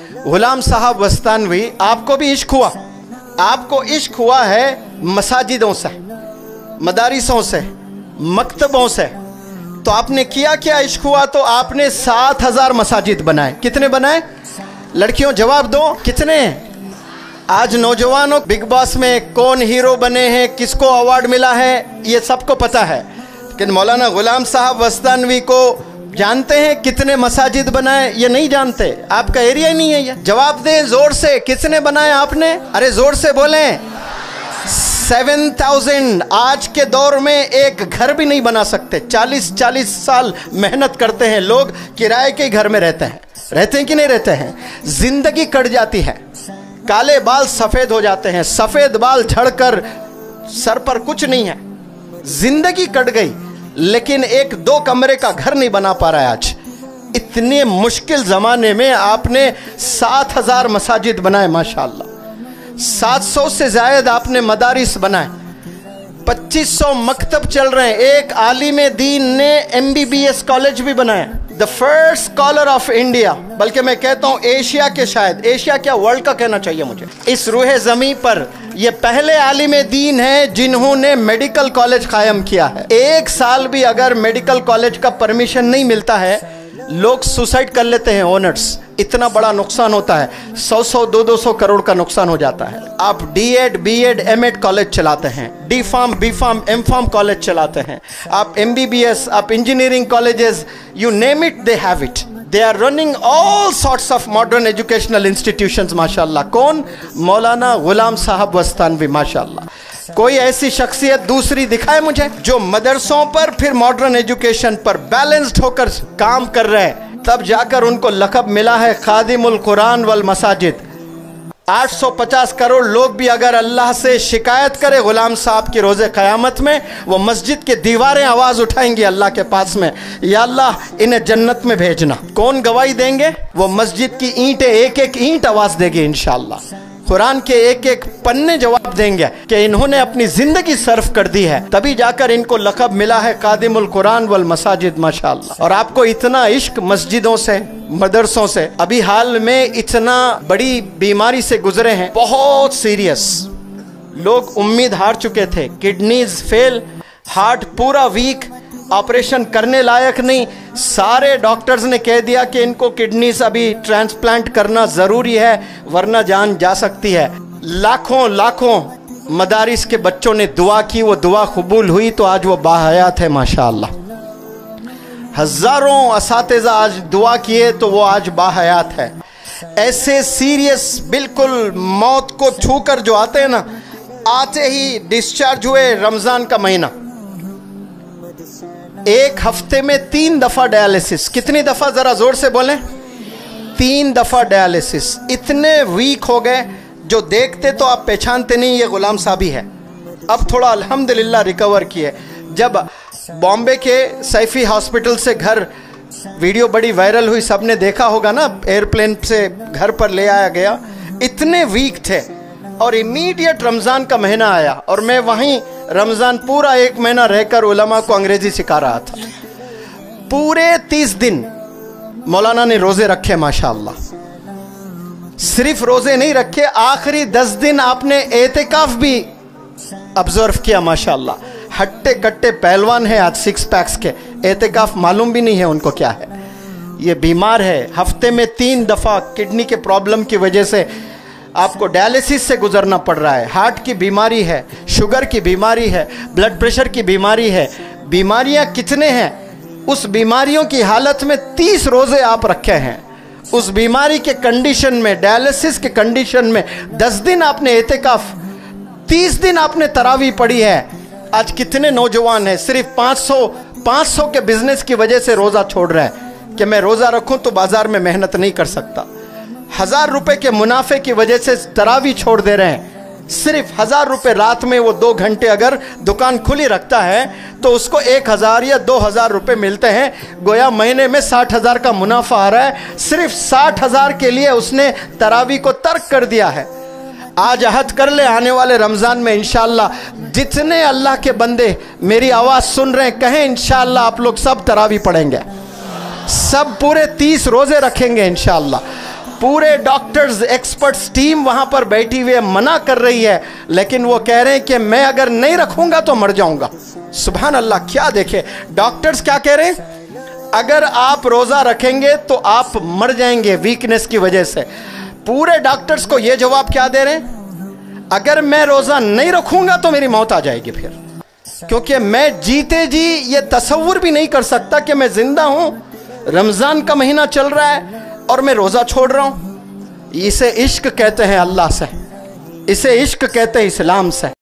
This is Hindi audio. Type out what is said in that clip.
गुलाम साहब वस्तानवी, आपको भी इश्क हुआ, आपको इश्क हुआ है मसाजिदों से, मदारिसों से, मकतबों से। तो आपने किया क्या इश्क हुआ? तो आपने 7000 मसाजिद बनाए। कितने बनाए? लड़कियों जवाब दो, कितने? आज नौजवानों बिग बॉस में कौन हीरो बने हैं, किसको अवार्ड मिला है, ये सबको पता है, लेकिन मौलाना गुलाम साहब वस्तानवी को जानते हैं कितने मसाजिद बनाए? ये नहीं जानते, आपका एरिया ही नहीं है ये। जवाब दें जोर से, कितने बनाए आपने? अरे जोर से बोलें। 7000। आज के दौर में एक घर भी नहीं बना सकते। 40-40 साल मेहनत करते हैं लोग, किराए के घर में रहते हैं कि नहीं रहते हैं? जिंदगी कट जाती है, काले बाल सफेद हो जाते हैं, सफेद बाल झड़कर सर पर कुछ नहीं है, जिंदगी कट गई, लेकिन एक 2 कमरे का घर नहीं बना पा रहा है आज। इतने मुश्किल जमाने में आपने 7000 मसाजिद बनाए माशाअल्लाह। 700 से ज्यादा आपने मदारिस बनाए, 2500 मकतब चल रहे हैं। एक आलिम दीन ने MBBS कॉलेज भी बनाया, the first scholar of India, बल्कि मैं कहता हूं एशिया के, शायद एशिया क्या वर्ल्ड का कहना चाहिए मुझे। इस रूहे ज़मीं पर ये पहले आलिम दीन है जिन्होंने मेडिकल कॉलेज कायम किया है। 1 साल भी अगर मेडिकल कॉलेज का परमिशन नहीं मिलता है, लोग सुसाइड कर लेते हैं ओनर्स। इतना बड़ा नुकसान होता है, 100-100, 200-200 करोड़ का नुकसान हो जाता है। आप D.Ed, B.Ed, M.Ed कॉलेज चलाते हैं, D.Pharm, B.Pharm, M.Pharm कॉलेज चलाते हैं, आप MBBS, आप engineering colleges, you name it, they have it. They are running all sorts of modern educational institutions माशाल्लाह। कौन? मौलाना गुलाम साहब वस्तानवी माशाल्लाह। कोई ऐसी शख्सियत दूसरी दिखाए मुझे जो मदरसों पर फिर मॉडर्न एजुकेशन पर बैलेंस्ड होकर काम कर रहे हैं। तब जाकर उनको लक़ब मिला है खादिमुल कुरान वल मसाजिद। 850 करोड़ लोग भी अगर अल्लाह से शिकायत करे गुलाम साहब की रोज़े क़यामत में, वो मस्जिद के दीवारें आवाज़ उठाएंगी अल्लाह के पास में, या अल्लाह इन्हें जन्नत में भेजना। कौन गवाही देंगे? वो मस्जिद की ईंटें, एक-एक ईंट आवाज़ देगी इंशाअल्लाह। कुरान के एक-एक पन्ने जवाब देंगे कि इन्होंने अपनी जिंदगी सर्फ कर दी है, तभी जाकर इनको लक़ब मिला है खादिमुल कुरान वल मसाजिद माशाअल्लाह। और आपको इतना इश्क मस्जिदों से, मदरसों से। अभी हाल में इतना बड़ी बीमारी से गुजरे हैं, बहुत सीरियस, लोग उम्मीद हार चुके थे, किडनीज फेल, हार्ट पूरा वीक, ऑपरेशन करने लायक नहीं। सारे डॉक्टर्स ने कह दिया कि इनको किडनीज अभी ट्रांसप्लांट करना ज़रूरी है, वरना जान जा सकती है। लाखों मदारिस के बच्चों ने दुआ की, वो दुआ कबूल हुई, तो आज वो बाहयात है माशाअल्लाह। हज़ारों असातिज़ा आज दुआ किए तो वो आज बाहयात है। ऐसे सीरियस बिल्कुल मौत को छूकर जो आते हैं ना, आते ही डिस्चार्ज हुए। रमज़ान का महीना, 1 हफ्ते में 3 दफ़ा डायलिसिस। कितनी दफ़ा? ज़रा ज़ोर से बोलें। 3 दफ़ा डायलिसिस। इतने वीक हो गए, जो देखते तो आप पहचानते नहीं ये गुलाम साहब ही है। अब थोड़ा अल्हम्दुलिल्लाह रिकवर किए। जब बॉम्बे के सैफी हॉस्पिटल से घर, वीडियो बड़ी वायरल हुई, सबने देखा होगा ना, एयरप्लेन से घर पर ले आया गया, इतने वीक थे। और इमीडिएट रमज़ान का महीना आया और मैं वहीं रमज़ान पूरा 1 महीना रहकर उलमा को अंग्रेजी सिखा रहा था। पूरे 30 दिन मौलाना ने रोज़े रखे माशाअल्लाह। सिर्फ रोज़े नहीं रखे, आखिरी 10 दिन आपने एतिकाफ भी ऑब्जर्व किया माशाअल्लाह। हट्टे कट्टे पहलवान है आज, 6 पैक्स के। एतिकाफ मालूम भी नहीं है उनको क्या है। ये बीमार है, हफ्ते में 3 दफ़ा किडनी के प्रॉब्लम की वजह से आपको डायलिसिस से गुजरना पड़ रहा है। हार्ट की बीमारी है, शुगर की बीमारी है, ब्लड प्रेशर की बीमारी है। बीमारियां कितने हैं? उस बीमारियों की हालत में 30 रोज़े आप रखे हैं। उस बीमारी के कंडीशन में, डायलिसिस के कंडीशन में 10 दिन आपने एतिकाफ, 30 दिन आपने तरावी पढ़ी है। आज कितने नौजवान हैं सिर्फ 500 के बिजनेस की वजह से रोज़ा छोड़ रहे हैं कि मैं रोज़ा रखूं तो बाजार में मेहनत नहीं कर सकता। 1000 रुपए के मुनाफे की वजह से तरावी छोड़ दे रहे हैं। सिर्फ 1000 रुपए रात में वो 2 घंटे अगर दुकान खुली रखता है तो उसको 1000 या 2000 रुपए मिलते हैं। गोया महीने में 60,000 का मुनाफा आ रहा है। सिर्फ 60,000 के लिए उसने तरावी को तर्क कर दिया है। आज अहद कर ले, आने वाले रमज़ान में इंशाअल्लाह जितने अल्लाह के बंदे मेरी आवाज़ सुन रहे हैं, कहें इंशाअल्लाह आप लोग सब तरावी पढ़ेंगे, सब पूरे 30 रोज़े रखेंगे इंशाअल्लाह। पूरे डॉक्टर्स, एक्सपर्ट्स टीम वहां पर बैठी हुई है, मना कर रही है, लेकिन वो कह रहे हैं कि मैं अगर नहीं रखूंगा तो मर जाऊंगा। सुभान अल्लाह, क्या देखे डॉक्टर्स क्या कह रहे हैं, अगर आप रोजा रखेंगे तो आप मर जाएंगे वीकनेस की वजह से। पूरे डॉक्टर्स को यह जवाब क्या दे रहे हैं, अगर मैं रोजा नहीं रखूंगा तो मेरी मौत आ जाएगी फिर, क्योंकि मैं जीते जी ये तसव्वुर भी नहीं कर सकता कि मैं जिंदा हूं, रमजान का महीना चल रहा है और मैं रोजा छोड़ रहा हूं। इसे इश्क कहते हैं अल्लाह से, इसे इश्क कहते हैं इस्लाम से।